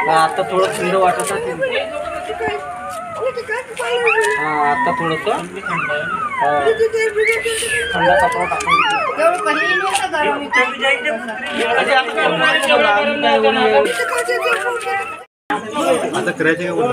आता थोडं थंड वाटत आहे. आता थोडंसं थंड कपडा टाकून आता करायचे का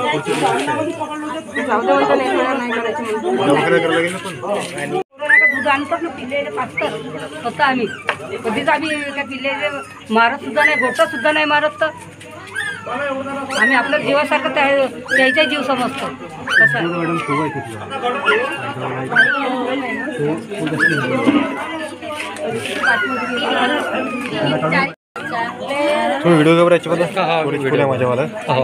दूध आणतात ना पिल्ले पाचतात स्वतः आम्ही कधीच आम्ही त्या पिल्ले मारत सुद्धा नाही, गोटा सुद्धा नाही मारत. तर आम्ही आपल्या जीवासारखं त्याचा जीव समजतो. कसं व्हिडिओ करायची मला माझ्यावाला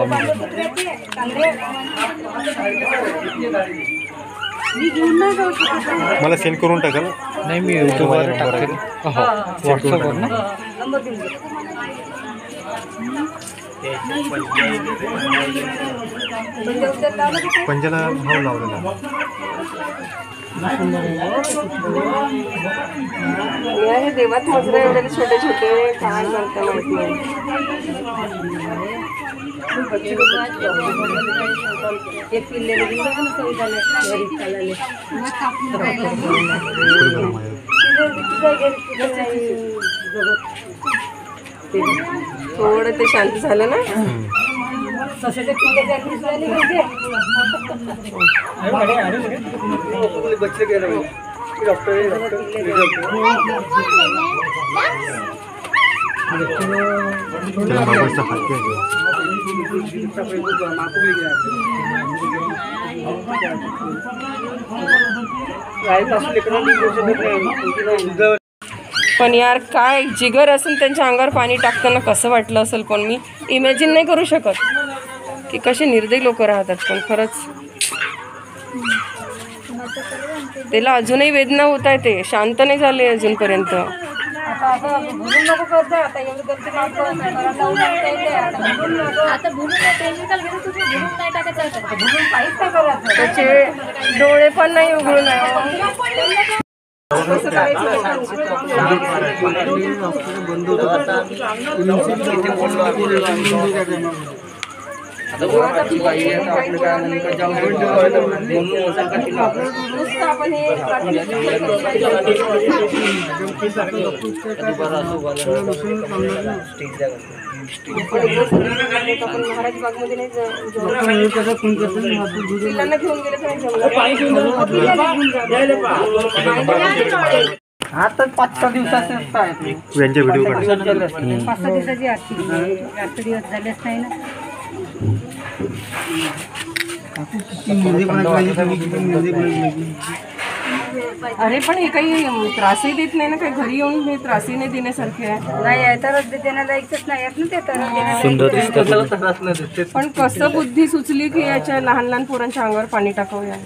मला सेंड करून टाकाल. नाही मी यूट्यूबवर टाकेल. व्हॉट्सअपवर ना पंजाला भाव लावलेला. देवात मजरा एवढे छोटे छोटे काय करता माहिती नाही. एक पिल्ले थोडं ते शांत झालं ना. तसे ते पिल्ले झाली पाहिजे. बच्चे गेले डॉक्टर पण यार काय जिगर असेल त्यांच्या अंगावर पाणी टाकताना कसं वाटलं असेल. पण मी इमॅजिन नाही करू शकत की कसे निर्दयी लोक राहतात. पण खरंच त्याला अजूनही वेदना होत आहे. ते शांत नाही झाले अजूनपर्यंत. आता असं भरून नको करत जा. आता एवढी गलती माफ करत आता भरून नाही टाकायचं. भरून काहीच नाही करायचं. त्याचे डोळे पण नाही उघडून आहे. महाराज बागमध्ये नाही पिल्लांना घेऊन गेले आता 5-6 दिवसाचे असतात. यांच्या व्हिडिओ 5-6 दिवसाची आरती 8 दिवस झालेच नाही ना. अरे पण हे काही त्रासही देत नाही ना. काही घरी येऊन हे त्रासही नाही देण्यासारखे आहे. नाही आहे तर देण्याला ऐकच नाही येत ना. ते तर पण कसं बुद्धी सुचली की याच्या लहान लहान पोरांच्या अंगावर पाणी टाकावूया.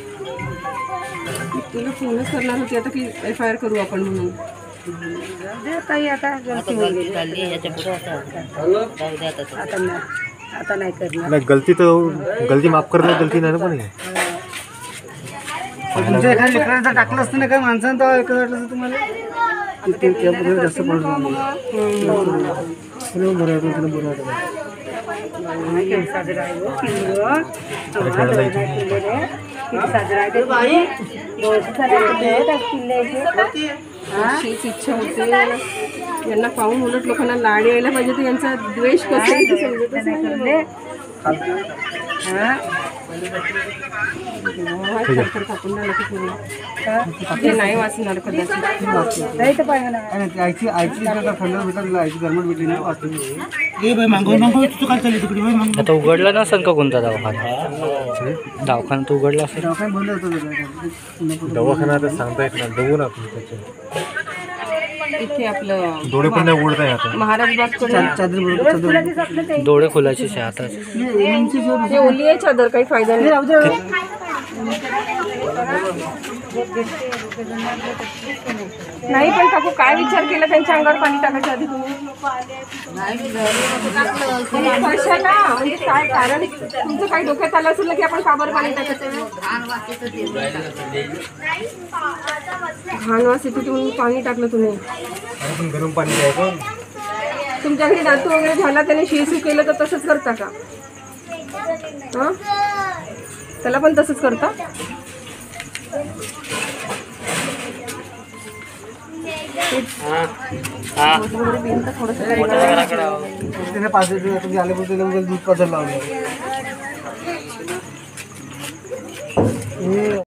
तुला फोनच करणार होती आता की FIR करू आपण म्हणून. आता नाही करणार. नाही गलती तर गलती माफ करणार. गलती नाही ना. पण तुमच्या एखाद्या लेकरांचं टाकलं असतं ना काय माणसानं तर ऐकत वाटलं असतं तुम्हाला. जास्त पडलं अशीच इच्छा होते यांना पाहून. उलट लोकांना लाड यायला पाहिजे. तर यांचा द्वेष कसा आहे ते समजतच नाही. ते नाही वाचणार कदाचित. आता उघडला नसेल का कोणता दवाखाना. दवाखाना तर उघडला असेल. दवाखाना आता सांगता येत नाही. बघू ना आपण त्याचे इथे आपलं डोळे पण नाही उघडत आहे आता. महाराज बाग डोळे खोलायचे आता. हे ओली आहे चादर. काही फायदा नाही. नाही पण काकू काय विचार केला त्यांच्या अंगावर पाणी टाकायच्या आधी तुम्ही. कशाला म्हणजे काय कारण तुमचं काही डोक्यात आलं असेल ना की आपण का बरं पाणी टाकायचं. घाण वास येतो म्हणून पाणी टाकलं तुम्ही. गरम पाणी द्यायचं. तुमच्या घरी नातू वगैरे झाला त्याने शिसू केलं तर तसंच करता का? हां, त्याला पण तसंच करता? त्याने 5 दिवस आले दूध पाजायला लावलं.